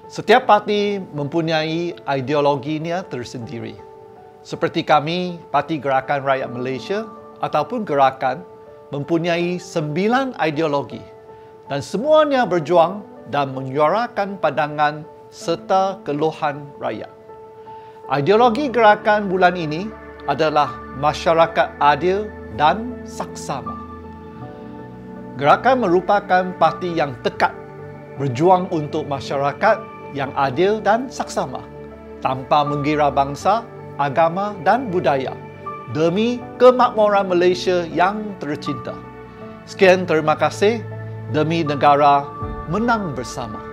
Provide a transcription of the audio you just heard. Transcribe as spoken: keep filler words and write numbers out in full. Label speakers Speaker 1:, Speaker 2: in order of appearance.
Speaker 1: Setiap parti mempunyai ideologinya tersendiri. Seperti kami, Parti Gerakan Rakyat Malaysia ataupun Gerakan mempunyai sembilan ideologi dan semuanya berjuang dan menyuarakan pandangan serta keluhan rakyat. Ideologi gerakan bulan ini adalah masyarakat adil dan saksama. Gerakan merupakan parti yang tekad berjuang untuk masyarakat yang adil dan saksama tanpa mengira bangsa, agama dan budaya demi kemakmuran Malaysia yang tercinta. Sekian, terima kasih. Demi negara menang bersama.